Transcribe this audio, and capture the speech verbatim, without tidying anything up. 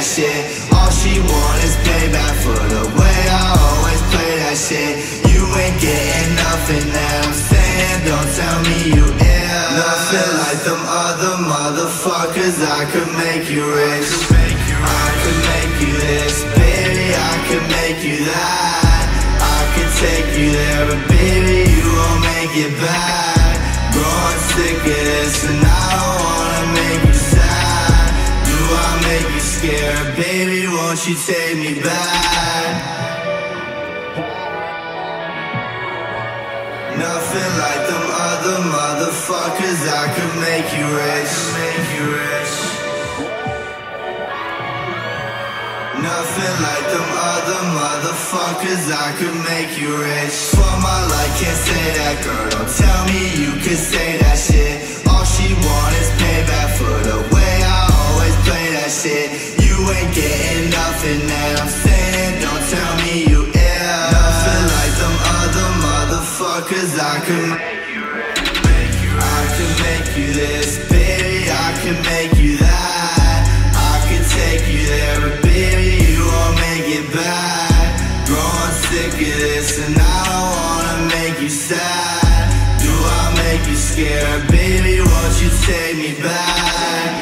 shit. All she want is payback for the way I always play that shit. You ain't getting nothing that I'm saying, don't tell me you ill. Nothing like them other motherfuckers, I could make you rich. I could make you this, baby, I could make you that. I could take you there, but baby, you won't make it back. Growing sick of this, and I don't wanna make you sad. Do I make you scared? Baby, won't you take me back? Nothing like them other motherfuckers, I could make you rich. Make you rich. Nothing like them other motherfuckers, I could make you rich. For my life, can't say that, girl, don't tell me you could say that shit. All she want is payback for the way I always play that shit. You ain't getting nothing that I'm saying, don't tell me you ill. Nothing like them other motherfuckers, I could make you rich. I could make you this, baby, I could make you that. I could take you there, but baby, you won't make it back. Growing sick of this, and I don't wanna make you sad. Do I make you scared? Baby, won't you take me back?